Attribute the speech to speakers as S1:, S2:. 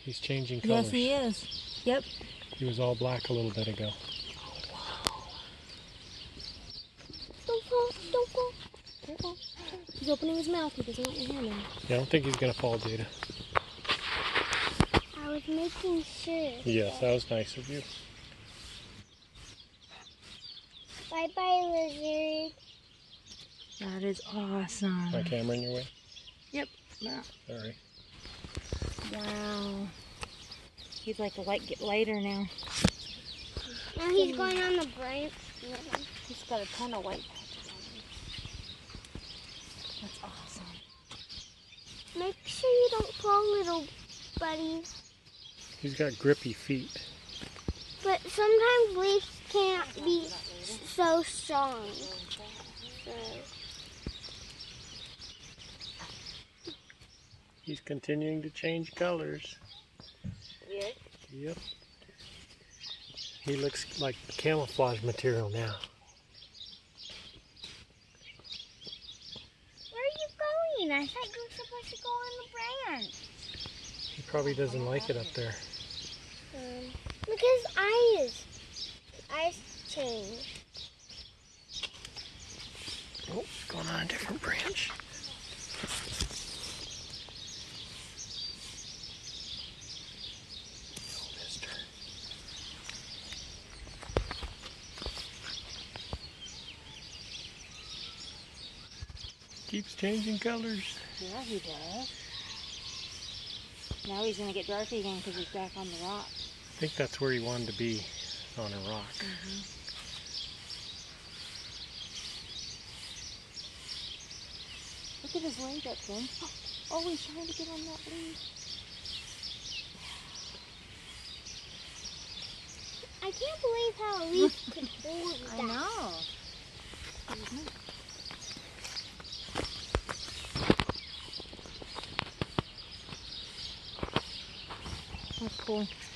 S1: He's changing colors.
S2: Yes, he is. Yep.
S1: He was all black a little bit ago.
S3: Don't fall, don't fall. Careful. He's opening his mouth. He doesn't want your hand in.
S1: Yeah, I don't think he's going to fall, Jada.
S3: I was making sure.
S1: Yes, that was nice of you.
S3: Bye-bye, lizard.
S2: That is awesome.
S1: My camera in your way?
S2: Yep. Wow.
S1: Sorry.
S2: Wow. He's like lighter now.
S3: Now he's going on the branch.
S2: He's got a ton of white patches on him. That's awesome.
S3: Make sure you don't fall, little buddy.
S1: He's got grippy feet.
S3: But sometimes leaves can't be so strong. So.
S1: He's continuing to change colors.
S2: Yeah.
S1: Yep. He looks like camouflage material now.
S3: Where are you going? I thought you were supposed to go in the branch.
S1: He probably doesn't like it up there.
S3: Look at his eyes change.
S1: Oh, he's going on a different branch. Keeps changing colors.
S2: Yeah, he does. Now he's going to get darky again because he's back on the rock.
S1: I think that's where he wanted to be, on a rock.
S2: Look at his leg up then. Oh, he's trying to get on that leaf.
S3: I can't believe how a leaf could hold that.
S2: I know. That's cool.